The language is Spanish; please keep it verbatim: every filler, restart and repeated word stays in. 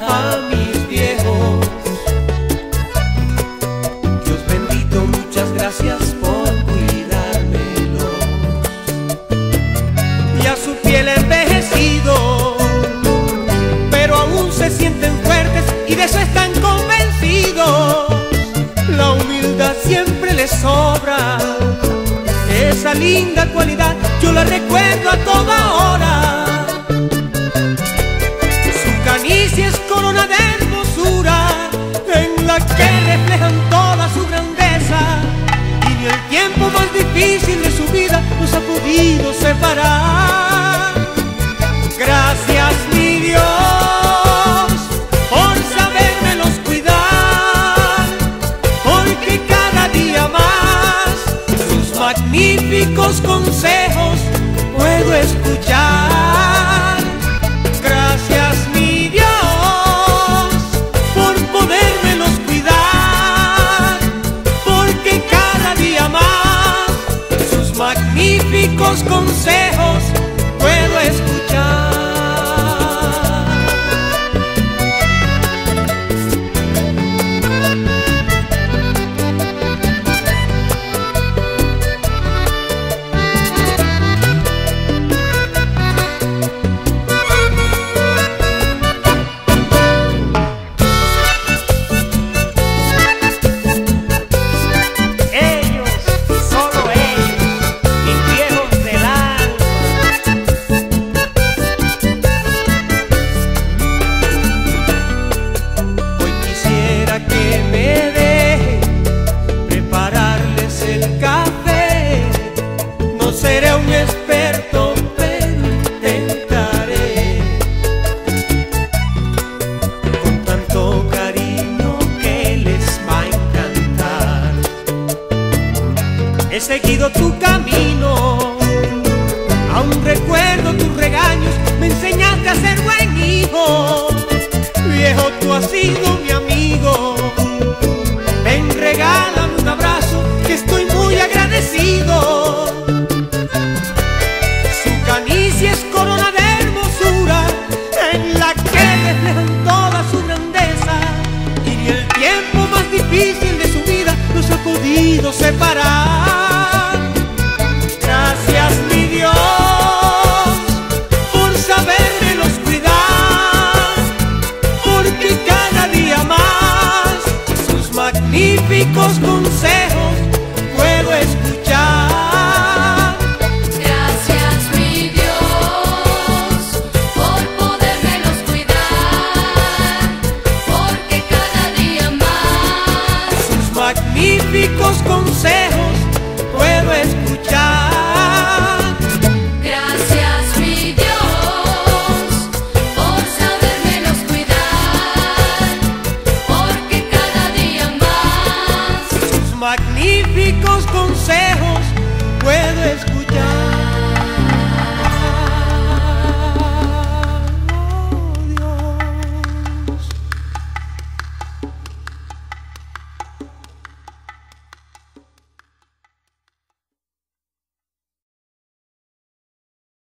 a mis viejos. Dios bendito, muchas gracias por cuidármelos. Ya su piel envejecido, pero aún se sienten fuertes y de eso están convencidos. La humildad siempre les sobra, esa linda cualidad yo la recuerdo a toda hora. Su canicie es corona de hermosura, en la que reflejan toda su grandeza, y ni el tiempo más difícil de su vida nos ha podido separar. Gracias, mi Dios, por sabérmelos cuidar, porque cada día más sus magníficos consejos puedo escuchar. Gracias, mi Dios, por podérmelos cuidar, porque cada día más sus magníficos consejos puedo escuchar. Seré un experto, pero intentaré, con tanto cariño que les va a encantar. He seguido tu camino, aún recuerdo tus regaños, me enseñaste a ser buen hijo. Viejo, tú has sido mi amigo, ven, regálame un abrazo, que estoy muy agradecido. Es corona de hermosura, en la que reflejan toda su grandeza, y ni el tiempo más difícil de su vida nos ha podido separar. Gracias, mi Dios, por sabérmelos cuidar, porque cada día más sus magníficos consejos puedo escuchar. Magníficos consejos puedo escuchar. Gracias, mi Dios, por sabérmelos cuidar, porque cada día más sus magníficos consejos puedo escuchar.